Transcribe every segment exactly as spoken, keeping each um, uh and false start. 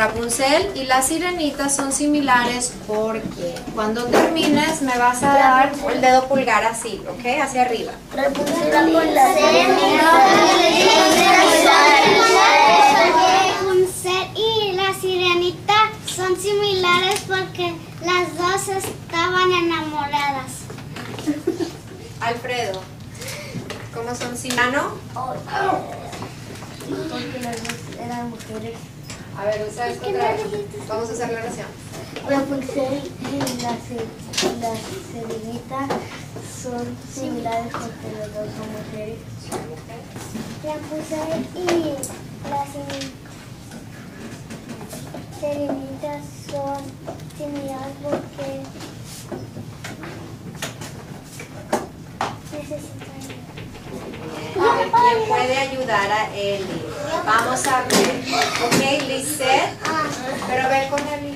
Rapunzel y la sirenita son similares porque cuando termines me vas a dar el dedo pulgar así, ¿ok? Hacia arriba. Rapunzel y la sirenita son similares porque las dos estaban enamoradas. Alfredo, ¿cómo son similares? Porque las dos eran mujeres. A ver, usa esto otra vez. Vamos a hacer la oración. Rapunzel y la, la sirenita son similares porque las dos son mujeres. Rapunzel y la sirenita son similares porque necesitan. A ver, ¿quién puede ayudar a Eli? Vamos a ver. Ok, Lisette. Pero ve con Eli.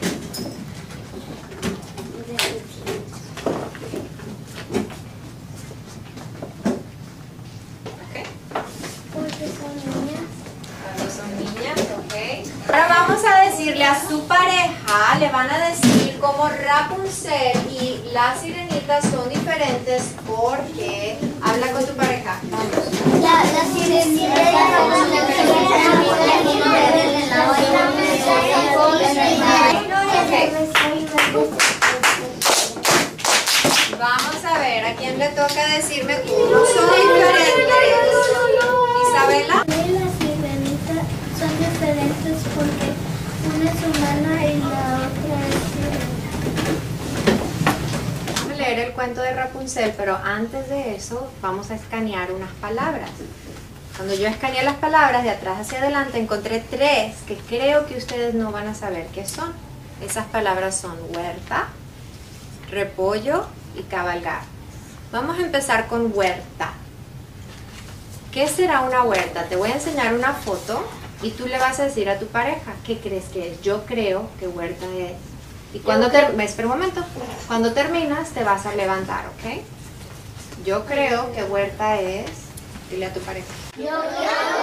Ok. Porque son niñas. Cuando son niñas, ok. Ahora vamos a decirle a su pareja, le van a decir cómo Rapunzel y la sirenita son diferentes porque... Habla con tu pareja. Vamos. La, la sirenita Vamos a ver, ¿a quién le toca decirme cómo son diferentes? Isabela. y la sirenita son diferentes porque una es humana y la otra es sirena. Vamos a leer el cuento de Rapunzel, pero antes de eso vamos a escanear unas palabras. Cuando yo escaneé las palabras de atrás hacia adelante encontré tres que creo que ustedes no van a saber qué son. Esas palabras son huerta, repollo y cabalgar. Vamos a empezar con huerta. ¿Qué será una huerta? Te voy a enseñar una foto y tú le vas a decir a tu pareja qué crees que es. Yo creo que huerta es. Y cuando ter... espera un momento. Cuando terminas te vas a levantar, ¿ok? Yo creo que huerta es. Dile a tu pareja. Yo creo que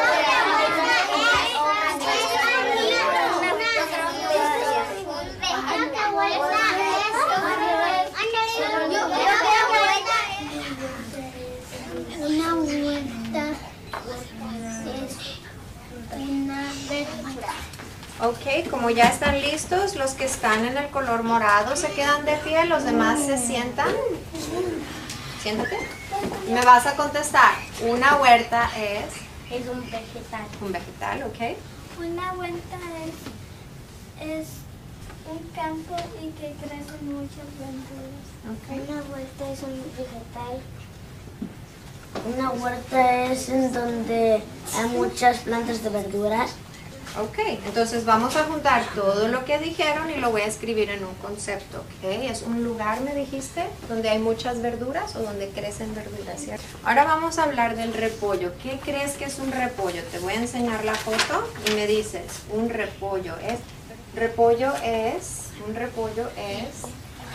una huerta es una verdura. Ok, como ya están listos, los que están en el color morado se quedan de pie, los demás se sientan. Siéntate. Me vas a contestar. Una huerta es... Es un vegetal. Un vegetal, ok. Una huerta es, es un campo y que crecen muchas verduras. okay. Una huerta es un vegetal. Una huerta es en donde hay muchas plantas de verduras. Ok, entonces vamos a juntar todo lo que dijeron y lo voy a escribir en un concepto, ¿ok? Es un lugar, me dijiste, donde hay muchas verduras o donde crecen verduras, ¿cierto? Ahora vamos a hablar del repollo. ¿Qué crees que es un repollo? Te voy a enseñar la foto y me dices, un repollo es... Repollo es... Un repollo es...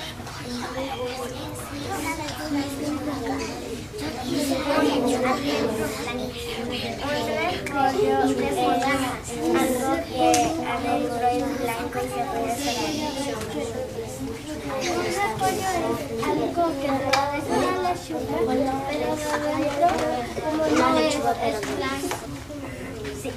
Algo que adentro es blanco y se puede hacer un repollo es algo que es una lechuga, pero adentro como no es blanco. Sí.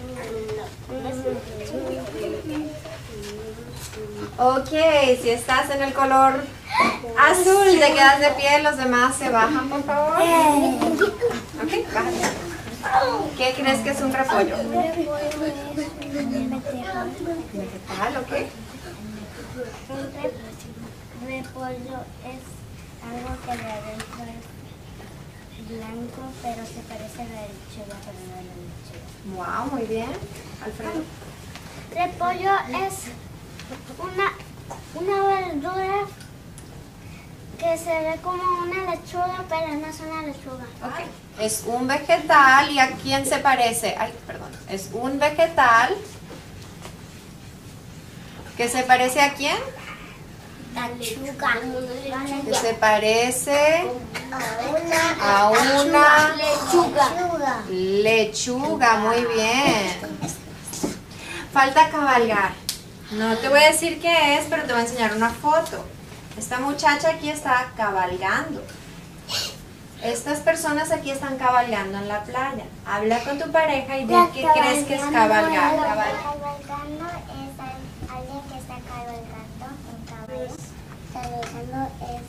Ok, si estás en el color azul, te quedas de pie, los demás se bajan, por favor. Ok, bájate. ¿Qué crees que es un repollo? Un repollo es un vegetal. Vegetal, ok. Un repollo es algo que de adentro es blanco, pero se parece a la lechuga, pero no es la lechuga. Wow, muy bien. Alfredo. Repollo es una, una verdura que se ve como una lechuga, pero no es una lechuga. Ok. Es un vegetal, ¿y a quién se parece? Ay, perdón. Es un vegetal que se parece a quién? Lechuga. Que se parece A a una lechuga. lechuga. Muy bien. Falta cabalgar. No te voy a decir qué es, pero te voy a enseñar una foto. Esta muchacha aquí está cabalgando. Estas personas aquí están cabalgando en la playa. Habla con tu pareja y di qué crees que es cabalgar. Cabalgando es al- alguien que está cabalgando en caballo. Cabalgando es